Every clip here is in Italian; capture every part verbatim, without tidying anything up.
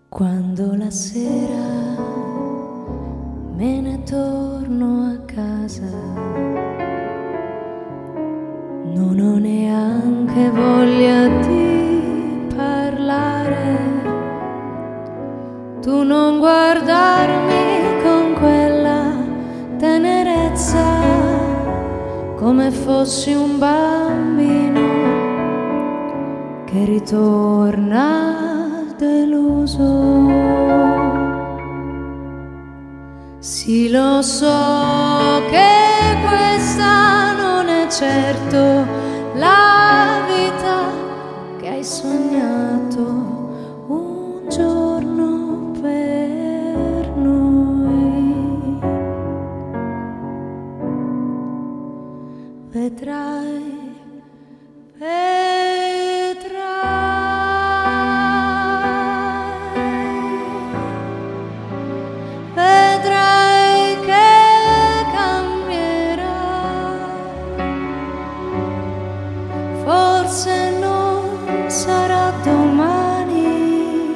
Quando la sera me ne torno a casa, non ho neanche voglia di parlare. Tu non guardarmi con quella tenerezza, come fossi un bambino che ritorna deluso. Sì, lo so che questa non è certo la vita che hai sognato un giorno per noi. Vedrai, forse non sarà domani,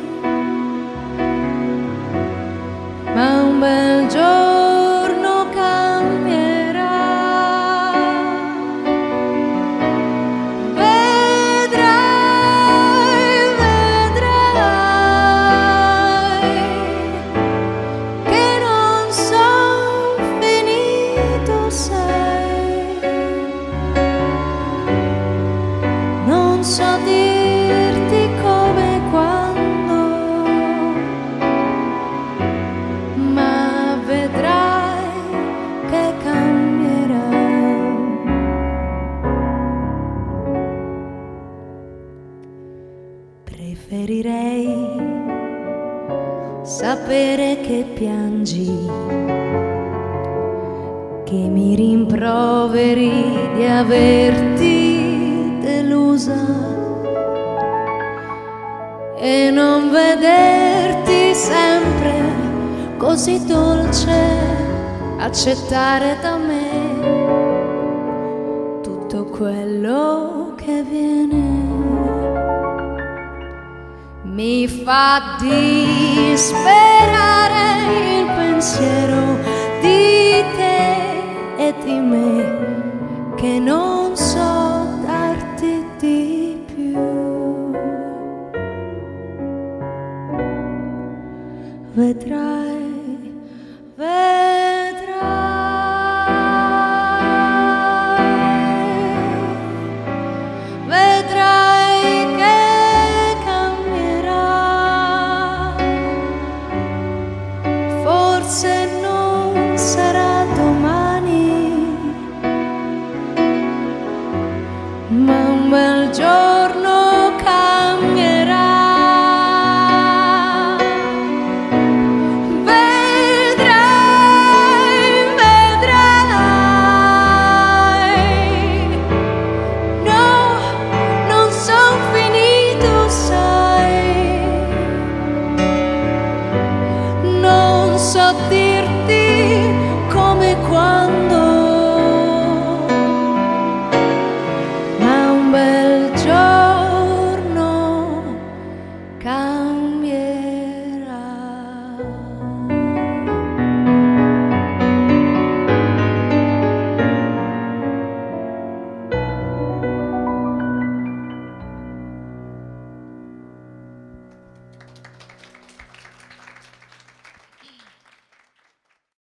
ma un bel giorno cambierà. Vedrai, vedrai che non son finito, sai. Non so dirti come e quando, ma vedrai che cambierà. Preferirei sapere che piangi, che mi rimproveri di averti delusa e non vederti sempre così dolce, accettare da me tutto quello che viene. Mi fa disperare il pensiero di te e di me, che non so darti di più. Vedrai, vedrai, vedrai che cambierà. Forse non sarà domani, ma un bel giorno cambierà. Non so dirti come e quando, ma un bel giorno cambierà.